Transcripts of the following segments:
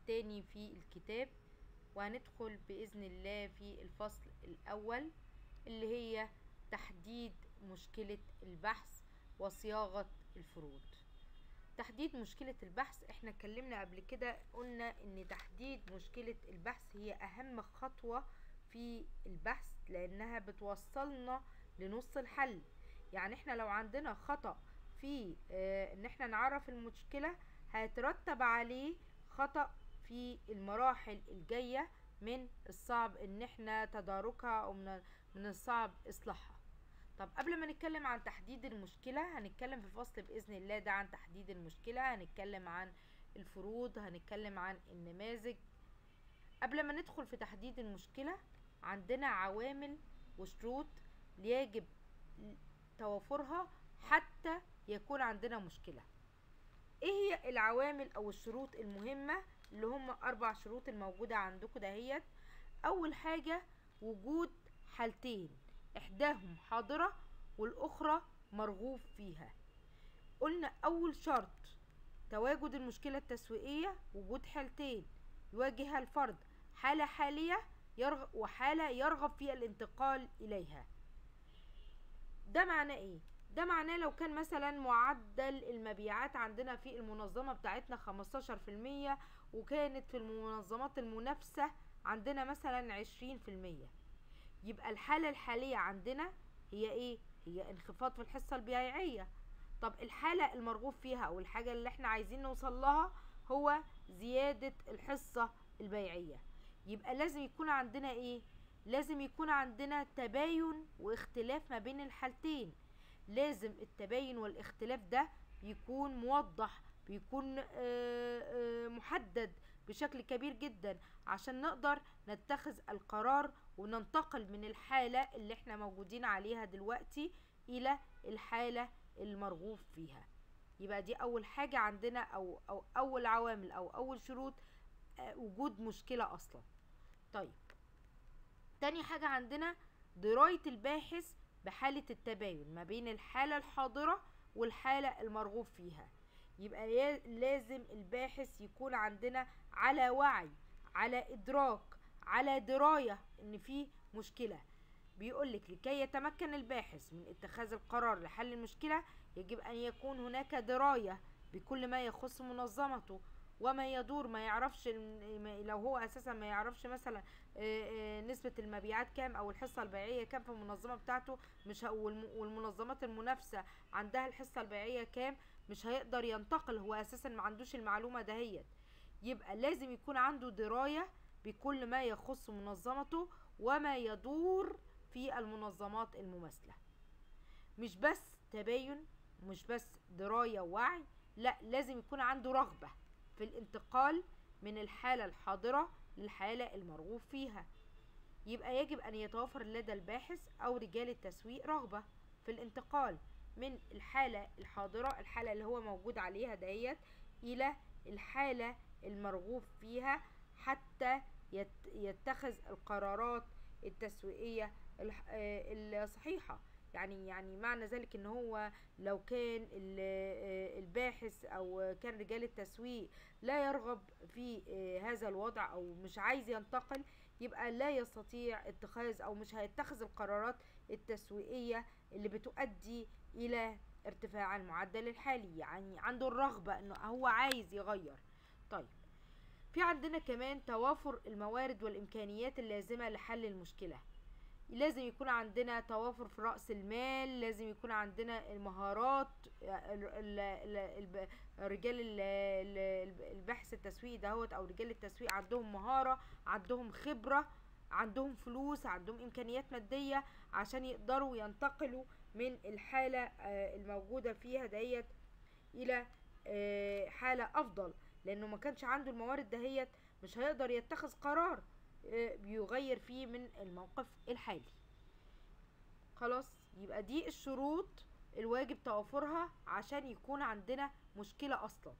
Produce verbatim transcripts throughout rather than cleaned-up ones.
التاني في الكتاب، وهندخل بإذن الله في الفصل الأول اللي هي تحديد مشكلة البحث وصياغة الفروض. تحديد مشكلة البحث، احنا اتكلمنا قبل كده قلنا ان تحديد مشكلة البحث هي اهم خطوة في البحث، لانها بتوصلنا لنص الحل. يعني احنا لو عندنا خطأ في اه ان احنا نعرف المشكلة، هيترتب عليه خطأ في المراحل الجاية من الصعب ان احنا تداركها او من من الصعب اصلاحها. طب قبل ما نتكلم عن تحديد المشكلة، هنتكلم في فصل بإذن الله ده عن تحديد المشكلة، هنتكلم عن الفروض، هنتكلم عن النماذج. قبل ما ندخل في تحديد المشكلة، عندنا عوامل وشروط يجب توافرها حتى يكون عندنا مشكلة. ايه هي العوامل او الشروط المهمة اللي هم اربع شروط الموجودة عندكم دهيت؟ اول حاجة وجود حالتين، احداهم حاضرة والاخرى مرغوب فيها. قلنا اول شرط تواجد المشكلة التسويقية وجود حالتين يواجهها الفرد، حالة حالية يرغب وحالة يرغب في الانتقال اليها. ده معناه ايه؟ ده معناه لو كان مثلا معدل المبيعات عندنا في المنظمة بتاعتنا خمستاشر في المية، وكانت في المنظمات المنافسة عندنا مثلا عشرين في المية، يبقى الحالة الحالية عندنا هي ايه؟ هي انخفاض في الحصة البيعية. طب الحالة المرغوب فيها او الحاجة اللي احنا عايزين نوصل لها هو زيادة الحصة البيعية. يبقى لازم يكون عندنا ايه؟ لازم يكون عندنا تباين واختلاف ما بين الحالتين. لازم التباين والاختلاف ده يكون موضح، بيكون محدد بشكل كبير جدا عشان نقدر نتخذ القرار وننتقل من الحالة اللي احنا موجودين عليها دلوقتي الى الحالة المرغوب فيها. يبقى دي اول حاجة عندنا او, أو اول عوامل او اول شروط وجود مشكلة اصلا. طيب تاني حاجة عندنا دراية الباحث بحالة التباين ما بين الحالة الحاضرة والحالة المرغوب فيها. يبقى لازم الباحث يكون عندنا على وعي، على إدراك، على دراية إن في مشكلة. بيقولك لكي يتمكن الباحث من اتخاذ القرار لحل المشكلة، يجب أن يكون هناك دراية بكل ما يخص منظمته وما يدور. ما يعرفش لو هو اساسا ما يعرفش مثلا نسبة المبيعات كام او الحصة البيعية كام في المنظمة بتاعته، مش والمنظمات المنافسة عندها الحصة البيعية كام، مش هيقدر ينتقل، هو اساسا ما عندوش المعلومة دهيت. يبقى لازم يكون عنده دراية بكل ما يخص منظمته وما يدور في المنظمات المماثلة. مش بس تباين، مش بس دراية ووعي، لا لازم يكون عنده رغبة في الانتقال من الحالة الحاضرة للحالة المرغوب فيها. يبقى يجب أن يتوفر لدى الباحث أو رجال التسويق رغبة في الانتقال من الحالة الحاضرة، الحالة اللي هو موجود عليها ديت، إلى الحالة المرغوب فيها حتى يتخذ القرارات التسويقية الصحيحة. يعني يعني معنى ذلك ان هو لو كان الباحث او كان رجال التسويق لا يرغب في هذا الوضع او مش عايز ينتقل، يبقى لا يستطيع اتخاذ او مش هيتخذ القرارات التسويقية اللي بتؤدي الى ارتفاع المعدل الحالي. يعني عنده الرغبة انه هو عايز يغير. طيب في عندنا كمان توافر الموارد والامكانيات اللازمة لحل المشكلة. لازم يكون عندنا توافر في رأس المال، لازم يكون عندنا المهارات، رجال البحث التسويقي دهوت او رجال التسويق عندهم مهارة، عندهم خبرة، عندهم فلوس، عندهم امكانيات مادية عشان يقدروا ينتقلوا من الحالة الموجودة فيها دهيت الى حالة افضل. لانه ما كانش عنده الموارد دهيت مش هيقدر يتخذ قرار بيغير فيه من الموقف الحالي. خلاص، يبقى دي الشروط الواجب توافرها عشان يكون عندنا مشكلة اصلا.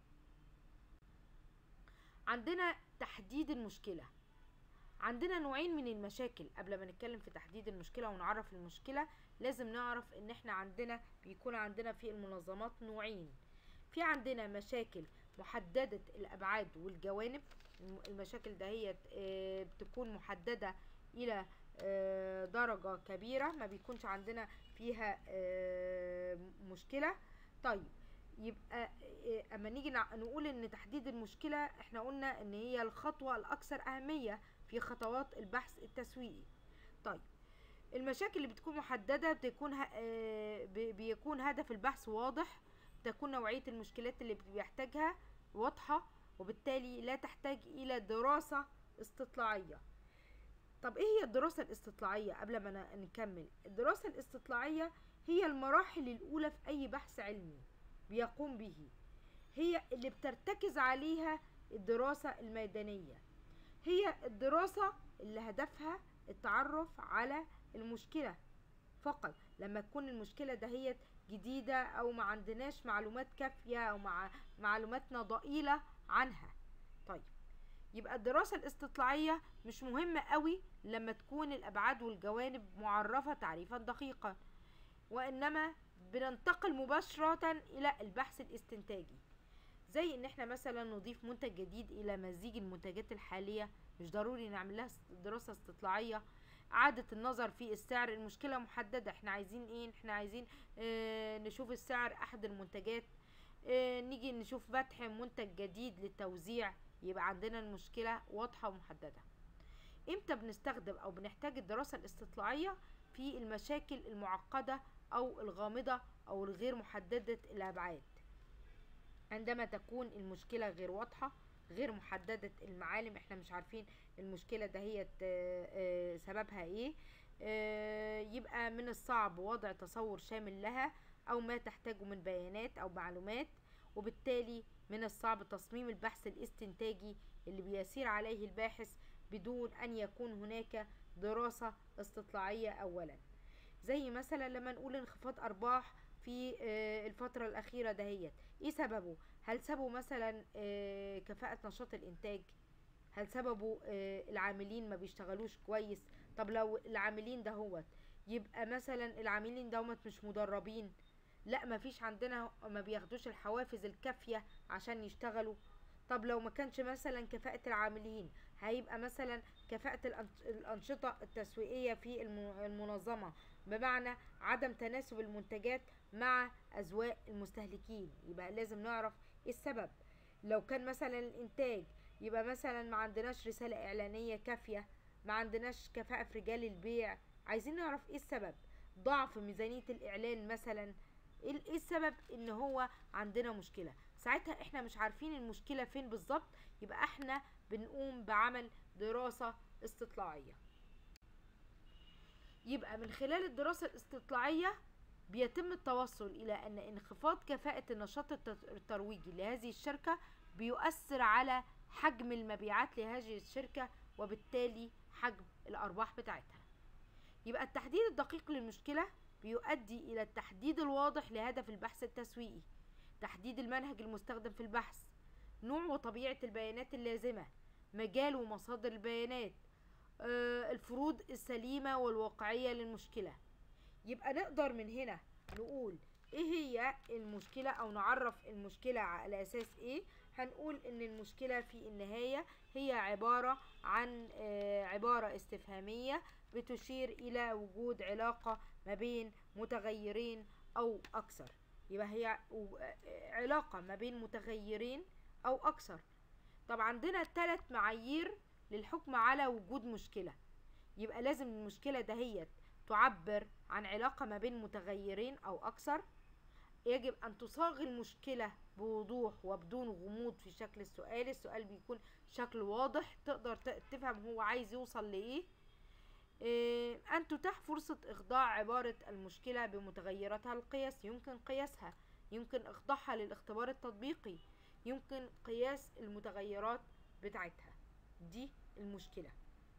عندنا تحديد المشكلة. عندنا نوعين من المشاكل. قبل ما نتكلم في تحديد المشكلة ونعرف المشكلة، لازم نعرف ان احنا عندنا بيكون عندنا في المنظمات نوعين. في عندنا مشاكل محددة الابعاد والجوانب، المشاكل دهيت بتكون محددة الى درجة كبيرة، ما بيكونش عندنا فيها مشكلة. طيب يبقى اما نيجي نقول ان تحديد المشكلة، احنا قلنا ان هي الخطوة الاكثر اهمية في خطوات البحث التسويقي. طيب المشاكل اللي بتكون محددة بتكون بيكون هدف البحث واضح، تكون نوعية المشكلات اللي بيحتاجها واضحة، وبالتالي لا تحتاج الى دراسة استطلاعية. طب ايه هي الدراسة الاستطلاعية؟ قبل ما نكمل، الدراسة الاستطلاعية هي المراحل الاولى في اي بحث علمي بيقوم به، هي اللي بترتكز عليها الدراسة الميدانية. هي الدراسة اللي هدفها التعرف على المشكلة فقط، لما تكون المشكلة دهيت جديدة او ما عندناش معلومات كافية او مع معلوماتنا ضئيلة عنها. طيب يبقى الدراسة الاستطلاعية مش مهمة قوي لما تكون الابعاد والجوانب معرفة تعريفا دقيقا، وانما بننتقل مباشرة الى البحث الاستنتاجي، زي ان احنا مثلا نضيف منتج جديد الى مزيج المنتجات الحالية، مش ضروري نعمل لها دراسة استطلاعية. اعادة النظر في السعر، المشكلة محددة، احنا عايزين ايه؟ احنا عايزين اه نشوف السعر احد المنتجات، اه نيجي نشوف فتح منتج جديد للتوزيع، يبقى عندنا المشكلة واضحة ومحددة. امتى بنستخدم او بنحتاج الدراسة الاستطلاعية؟ في المشاكل المعقدة او الغامضة او الغير محددة الابعاد، عندما تكون المشكلة غير واضحة، غير محددة المعالم، احنا مش عارفين المشكلة دهيت سببها ايه، يبقى من الصعب وضع تصور شامل لها او ما تحتاجه من بيانات او معلومات، وبالتالي من الصعب تصميم البحث الاستنتاجي اللي بيسير عليه الباحث بدون ان يكون هناك دراسة استطلاعية اولا. زي مثلا لما نقول انخفاض ارباح في الفترة الاخيرة دهيت، ايه سببه؟ هل سببه مثلا كفاءة نشاط الانتاج؟ هل سببه العاملين ما بيشتغلوش كويس؟ طب لو العاملين دهوت، يبقى مثلا العاملين دهوت مش مدربين، لا ما فيش عندنا، ما بياخدوش الحوافز الكافية عشان يشتغلوا. طب لو ما كانش مثلا كفاءة العاملين، هيبقى مثلا كفاءة الأنشطة التسويقية في المنظمة، بمعنى عدم تناسب المنتجات مع أذواق المستهلكين، يبقى لازم نعرف ايه السبب. لو كان مثلا الإنتاج، يبقى مثلا ما عندناش رسالة إعلانية كافية، ما عندناش كفاءة في رجال البيع، عايزين نعرف ايه السبب. ضعف ميزانية الإعلان مثلا، ايه السبب ان هو عندنا مشكلة؟ ساعتها احنا مش عارفين المشكلة فين بالظبط، يبقى احنا بنقوم بعمل دراسة استطلاعية. يبقى من خلال الدراسة الاستطلاعية بيتم التوصل الى ان انخفاض كفاءة النشاط الترويجي لهذه الشركة بيؤثر على حجم المبيعات لهذه الشركة، وبالتالي حجم الارباح بتاعتها. يبقى التحديد الدقيق للمشكلة بيؤدي الى التحديد الواضح لهدف البحث التسويقي، تحديد المنهج المستخدم في البحث، نوع وطبيعة البيانات اللازمة، مجال ومصادر البيانات، آه الفروض السليمة والواقعية للمشكلة. يبقى نقدر من هنا نقول ايه هي المشكلة او نعرف المشكلة على اساس ايه. هنقول ان المشكلة في النهاية هي عبارة عن آه عبارة استفهامية بتشير الى وجود علاقة ما بين متغيرين او اكثر، يبقى هي علاقة ما بين متغيرين او اكثر. طب عندنا ثلاث معايير للحكم على وجود مشكلة، يبقى لازم المشكلة دهيت تعبر عن علاقة ما بين متغيرين او اكثر، يجب ان تصاغ المشكلة بوضوح وبدون غموض في شكل السؤال، السؤال بيكون شكل واضح تقدر تفهم هو عايز يوصل لايه. إيه أن تتاح فرصة إخضاع عبارة المشكلة بمتغيراتها القياس، يمكن قياسها، يمكن إخضاعها للاختبار التطبيقي، يمكن قياس المتغيرات بتاعتها، دي المشكلة.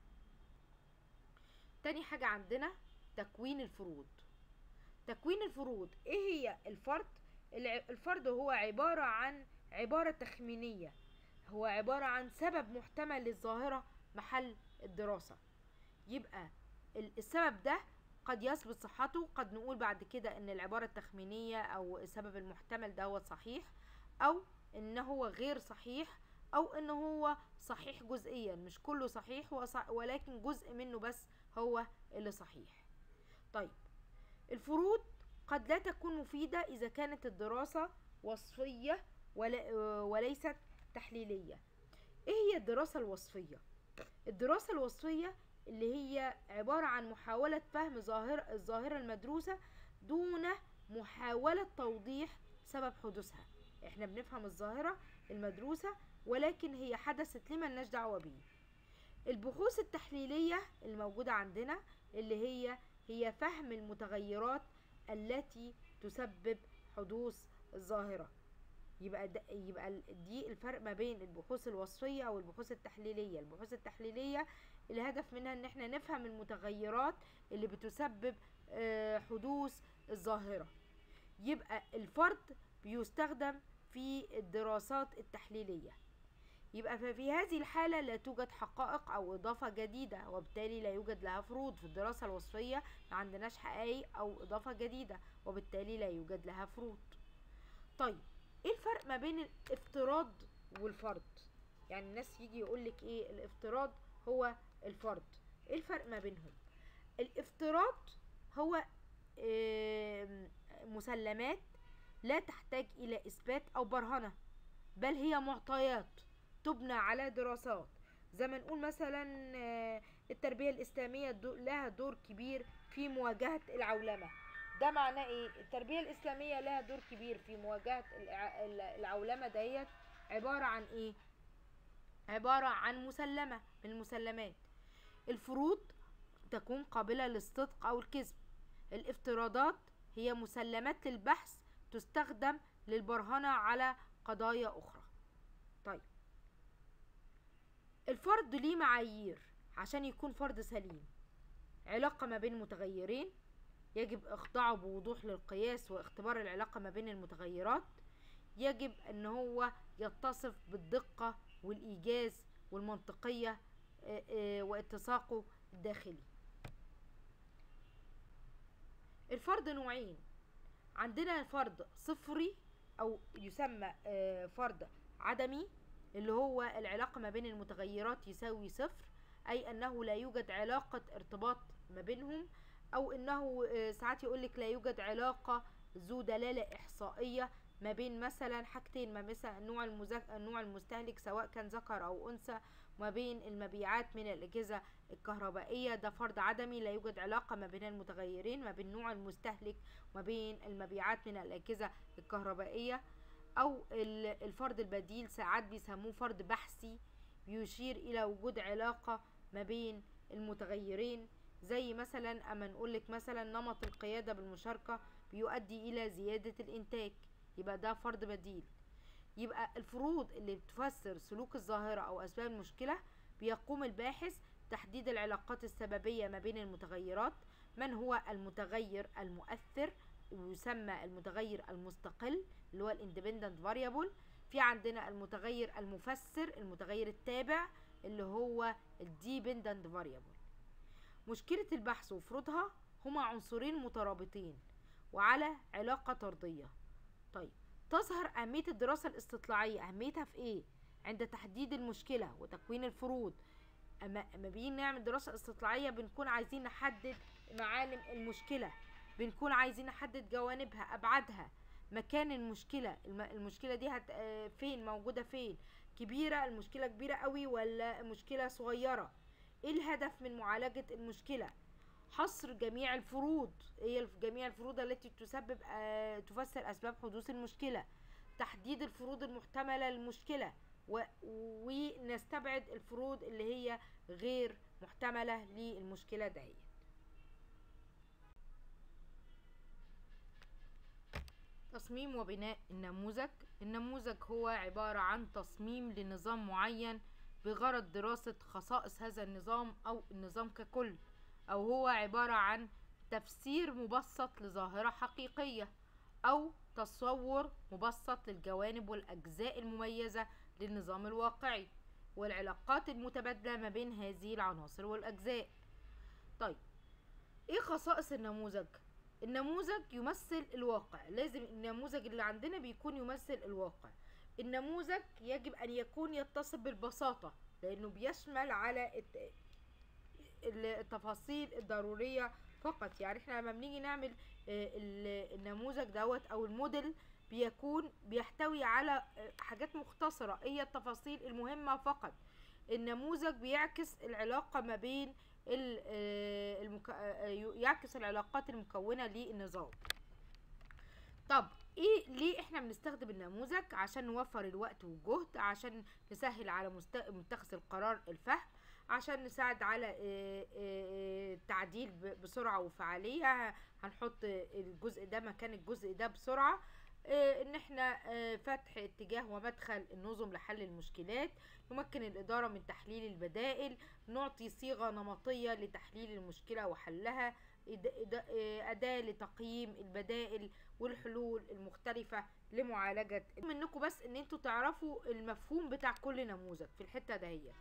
تاني حاجة عندنا تكوين الفروض. تكوين الفروض، ايه هي الفرض؟ الفرض هو عبارة عن عبارة تخمينية، هو عبارة عن سبب محتمل للظاهرة محل الدراسة. يبقى السبب ده قد يثبت صحته، قد نقول بعد كده ان العبارة التخمينية او السبب المحتمل ده هو صحيح، او ان هو غير صحيح، او ان هو صحيح جزئيا، مش كله صحيح ولكن جزء منه بس هو اللي صحيح. طيب الفروض قد لا تكون مفيدة اذا كانت الدراسة وصفية وليست تحليلية. ايه هي الدراسة الوصفية؟ الدراسة الوصفية اللي هي عبارة عن محاولة فهم ظاهرة الظاهرة المدروسة دون محاولة توضيح سبب حدوثها. احنا بنفهم الظاهرة المدروسة ولكن هي حدثت لما لناش دعوة بيه. البحوث التحليلية الموجودة عندنا اللي هي هي فهم المتغيرات التي تسبب حدوث الظاهرة. يبقى يبقى دي الفرق ما بين البحوث الوصفية او البحوث التحليلية. البحوث التحليلية الهدف منها ان احنا نفهم المتغيرات اللي بتسبب حدوث الظاهرة. يبقى الفرد بيستخدم في الدراسات التحليلية. يبقى ففي هذه الحالة لا توجد حقائق او اضافة جديدة، وبالتالي لا يوجد لها فروض. في الدراسة الوصفية ما عندناش حقائق او اضافة جديدة، وبالتالي لا يوجد لها فروض. طيب ايه الفرق ما بين الافتراض والفرض؟ يعني الناس يجي يقولك ايه الافتراض هو الفرض، ايه الفرق ما بينهم؟ الافتراض هو مسلمات لا تحتاج الى اثبات او برهنة، بل هي معطيات تبنى على دراسات. زي ما نقول مثلا التربية الاسلامية لها دور كبير في مواجهة العولمة. ده معناه ايه؟ التربية الاسلامية لها دور كبير في مواجهة العولمة ديت عبارة عن ايه؟ عبارة عن مسلمة من المسلمات. الفروض تكون قابلة للصدق او الكذب. الافتراضات هي مسلمات للبحث تستخدم للبرهنة على قضايا اخرى. طيب الفرض ليه معايير عشان يكون فرض سليم. علاقة ما بين متغيرين يجب اخضاعه بوضوح للقياس واختبار العلاقة ما بين المتغيرات. يجب ان هو يتصف بالدقة والايجاز والمنطقية واتساقه الداخلي. الفرض نوعين. عندنا فرض صفري او يسمى فرض عدمي، اللي هو العلاقة ما بين المتغيرات يساوي صفر، اي انه لا يوجد علاقة ارتباط ما بينهم، او انه ساعات يقولك لا يوجد علاقة ذو دلالة احصائية ما بين مثلا حاجتين، ما مثلا النوع المزك... النوع المستهلك سواء كان ذكر او انثى، ما بين المبيعات من الاجهزة الكهربائية. ده فرض عدمي، لا يوجد علاقة ما بين المتغيرين ما بين نوع المستهلك وما بين المبيعات من الاجهزة الكهربائية. او الفرض البديل ساعات بيسموه فرض بحثي، بيشير الى وجود علاقة ما بين المتغيرين، زي مثلا اما نقولك مثلا نمط القيادة بالمشاركة بيؤدي الى زيادة الانتاج، يبقى ده فرض بديل. يبقى الفروض اللي بتفسر سلوك الظاهرة او اسباب المشكلة بيقوم الباحث تحديد العلاقات السببية ما بين المتغيرات. من هو المتغير المؤثر ويسمى المتغير المستقل اللي هو الاندبندنت فاريبل. في عندنا المتغير المفسر المتغير التابع اللي هو الديبندنت فاريبل. مشكلة البحث وفروضها هما عنصرين مترابطين وعلى علاقة طردية. طيب تظهر أهمية الدراسة الاستطلاعية. أهميتها في إيه؟ عند تحديد المشكلة وتكوين الفروض. أما أما بيجي نعمل دراسة استطلاعية بنكون عايزين نحدد معالم المشكلة، بنكون عايزين نحدد جوانبها، أبعادها، مكان المشكلة. المشكلة دي هت... فين موجودة، فين كبيرة، المشكلة كبيرة قوي ولا مشكلة صغيرة، ايه الهدف من معالجة المشكلة. حصر جميع الفروض، هي جميع الفروض التي تسبب آه تفسر أسباب حدوث المشكلة. تحديد الفروض المحتملة للمشكلة و... ونستبعد الفروض اللي هي غير محتملة للمشكلة دهيت. تصميم وبناء النموذج. النموذج هو عبارة عن تصميم لنظام معين بغرض دراسة خصائص هذا النظام أو النظام ككل، أو هو عبارة عن تفسير مبسط لظاهرة حقيقية أو تصور مبسط للجوانب والأجزاء المميزة للنظام الواقعي والعلاقات المتبادلة ما بين هذه العناصر والأجزاء. طيب إيه خصائص النموذج؟ النموذج يمثل الواقع، لازم النموذج اللي عندنا بيكون يمثل الواقع. النموذج يجب ان يكون يتصف بالبساطة، لانه بيشمل على التفاصيل الضرورية فقط. يعني احنا لما بنيجي نعمل النموذج دوت او الموديل بيكون بيحتوي على حاجات مختصرة، هي التفاصيل المهمة فقط. النموذج بيعكس العلاقة ما بين المك... يعكس العلاقات المكونة للنظام. طب ايه ليه احنا بنستخدم النموذج؟ عشان نوفر الوقت والجهد، عشان نسهل على متخذ القرار الفهم، عشان نساعد على التعديل بسرعة وفعالية. هنحط الجزء ده مكان الجزء ده بسرعة. ان احنا فتح اتجاه ومدخل النظم لحل المشكلات، يمكن الإدارة من تحليل البدائل، نعطي صيغة نمطية لتحليل المشكلة وحلها، أداة لتقييم البدائل والحلول المختلفة لمعالجة. منكم بس ان انتوا تعرفوا المفهوم بتاع كل نموذج في الحتة دهية.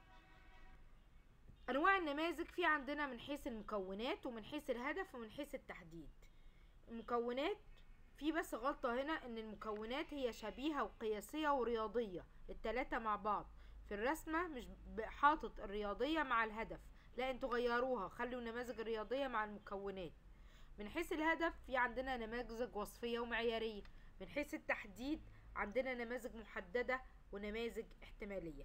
انواع النماذج في عندنا من حيث المكونات ومن حيث الهدف ومن حيث التحديد. المكونات في بس غلطة هنا، ان المكونات هي شبيهة وقياسية ورياضية، التلاتة مع بعض في الرسمة، مش حاطط الرياضية مع الهدف، لا انتوا غيروها، خلوا النماذج الرياضية مع المكونات. من حيث الهدف في عندنا نماذج وصفية ومعيارية. من حيث التحديد عندنا نماذج محددة ونماذج احتمالية.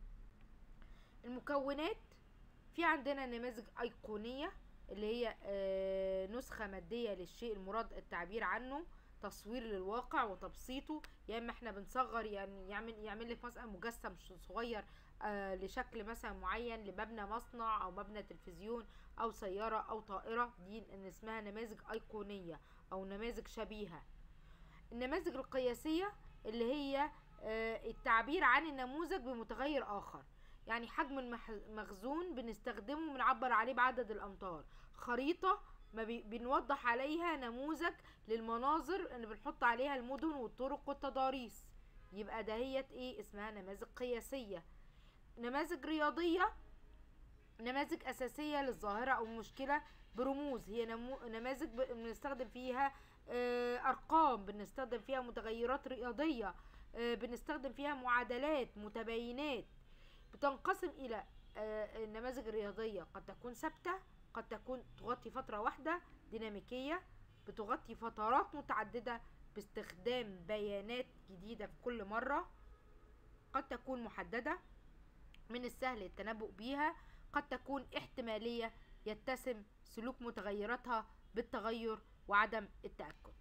المكونات في عندنا نماذج أيقونية اللي هي نسخة مادية للشيء المراد التعبير عنه، تصوير للواقع وتبسيطه. يا اما احنا بنصغر، يعني يعمل يعمل لك مثلا مجسم صغير آه لشكل مثلا معين لمبنى مصنع او مبنى تلفزيون او سيارة او طائرة، دي ان اسمها نماذج ايقونية او نماذج شبيهة. النماذج القياسية اللي هي آه التعبير عن النموذج بمتغير اخر، يعني حجم المخزون بنستخدمه بنعبر عليه بعدد الامتار. خريطة ما بنوضح عليها نموذج للمناظر اللي بنحط عليها المدن والطرق والتضاريس، يبقى دهيت ايه اسمها نماذج قياسية. نماذج رياضية نماذج اساسية للظاهرة او المشكلة برموز، هي نمو... نماذج بنستخدم فيها آه ارقام، بنستخدم فيها متغيرات رياضية، آه بنستخدم فيها معادلات متباينات. بتنقسم الى آه النماذج الرياضية قد تكون ثابتة، قد تكون تغطي فترة واحدة، ديناميكية بتغطي فترات متعددة باستخدام بيانات جديدة في كل مرة، قد تكون محددة من السهل التنبؤ بيها، قد تكون احتمالية يتسم سلوك متغيراتها بالتغير وعدم التأكد.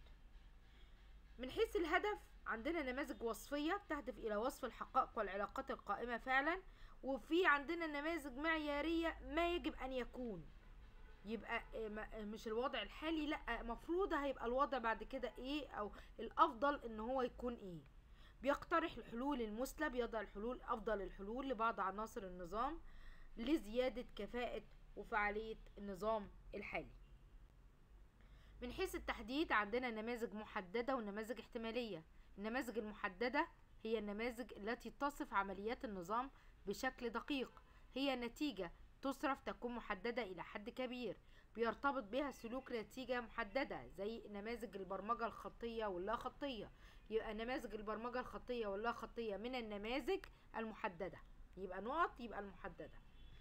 من حيث الهدف عندنا نماذج وصفية بتهدف إلى وصف الحقائق والعلاقات القائمة فعلا، وفي عندنا نماذج معيارية ما يجب أن يكون، يبقى مش الوضع الحالي، لا مفروض هيبقى الوضع بعد كده ايه، او الافضل ان هو يكون ايه. بيقترح الحلول المثلى، بيضع الحلول افضل الحلول لبعض عناصر النظام لزيادة كفاءة وفعالية النظام الحالي. من حيث التحديد عندنا نماذج محددة ونماذج احتمالية. النماذج المحددة هي النماذج التي تصف عمليات النظام بشكل دقيق، هي نتيجة تصرف تكون محددة إلى حد كبير، بيرتبط بها سلوك نتيجة محددة زي نماذج البرمجة الخطية واللا خطية. يبقى نماذج البرمجة الخطية واللا خطية من النماذج المحددة، يبقى نقط يبقى المحددة.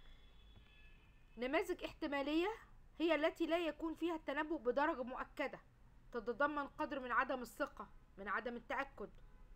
نماذج احتمالية هي التي لا يكون فيها التنبؤ بدرجة مؤكدة، تتضمن قدر من عدم الثقة، من عدم التأكد،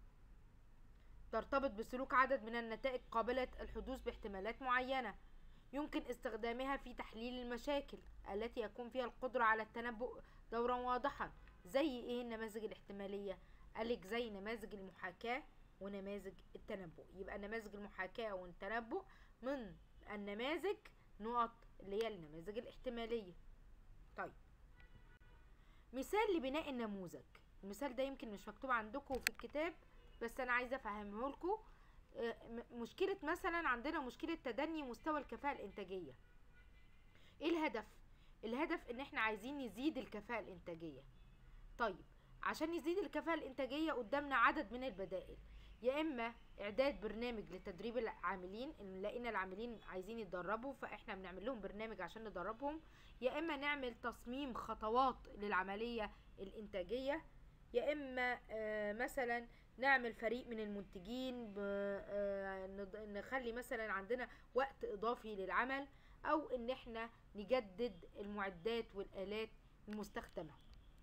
ترتبط بسلوك عدد من النتائج قابلة الحدوث باحتمالات معينة، يمكن استخدامها في تحليل المشاكل التي يكون فيها القدرة على التنبؤ دورا واضحا. زي ايه النماذج الاحتمالية؟ قالك زي نماذج المحاكاة ونماذج التنبؤ. يبقى نماذج المحاكاة والتنبؤ من النماذج نقط اللي هي النماذج الاحتمالية. طيب مثال لبناء النموذج، المثال ده يمكن مش مكتوب عندكم في الكتاب بس انا عايزة افهمه لكم. مشكلة مثلا عندنا مشكلة تدني مستوى الكفاءة الانتاجية. ايه الهدف؟ الهدف ان احنا عايزين نزيد الكفاءة الانتاجية. طيب عشان نزيد الكفاءة الانتاجية قدامنا عدد من البدائل، يا اما اعداد برنامج لتدريب العاملين، ان لقينا العاملين عايزين يتدربوا فاحنا بنعمل لهم برنامج عشان ندربهم، يا اما نعمل تصميم خطوات للعملية الانتاجية، يا اما آه مثلا نعمل فريق من المنتجين، نخلي مثلا عندنا وقت اضافي للعمل، او ان احنا نجدد المعدات والآلات المستخدمة.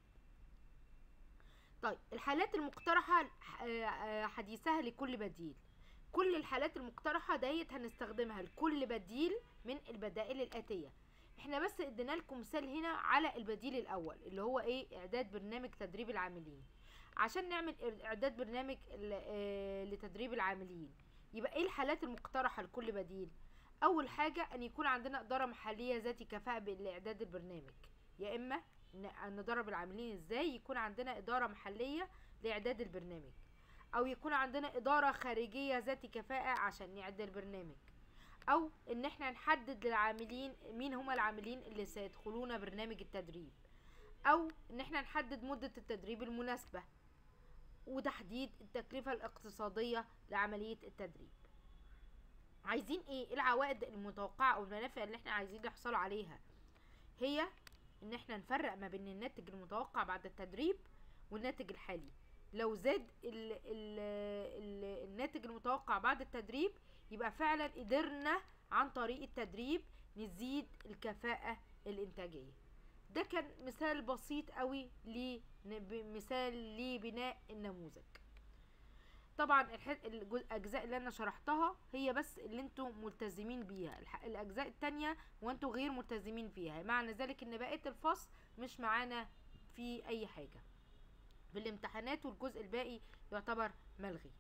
طيب الحالات المقترحة حديثها لكل بديل. كل الحالات المقترحة ديت هنستخدمها لكل بديل من البدائل الآتية. احنا بس ادينا لكم مثال هنا على البديل الاول اللي هو ايه؟ اعداد برنامج تدريب العاملين. عشان نعمل اعداد برنامج لتدريب العاملين يبقى ايه الحالات المقترحة لكل بديل؟ اول حاجة ان يكون عندنا ادارة محلية ذات كفاءة بالاعداد البرنامج. يا اما ندرب العاملين ازاي؟ يكون عندنا ادارة محلية لاعداد البرنامج، او يكون عندنا ادارة خارجية ذات كفاءة عشان نعد البرنامج، او ان احنا نحدد للعاملين مين هما العاملين اللي سيدخلون برنامج التدريب، او ان احنا نحدد مدة التدريب المناسبة، وتحديد التكلفة الاقتصادية لعملية التدريب. عايزين ايه العوائد المتوقعة او المنافع اللي احنا عايزين نحصل عليها؟ هي ان احنا نفرق ما بين الناتج المتوقع بعد التدريب والناتج الحالي. لو زاد ال ال ال الناتج المتوقع بعد التدريب يبقى فعلا قدرنا عن طريق التدريب نزيد الكفاءة الانتاجية. ده كان مثال بسيط قوي لمثال لبناء النموذج. طبعا الاجزاء اللي انا شرحتها هي بس اللي انتم ملتزمين بيها، الاجزاء التانية وانتم غير ملتزمين فيها، معنى ذلك ان بقية الفصل مش معانا في اي حاجة في الامتحانات، والجزء الباقي يعتبر ملغي.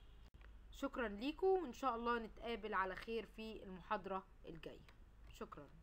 شكرا ليكم، وان شاء الله نتقابل على خير في المحاضرة الجاية. شكرا.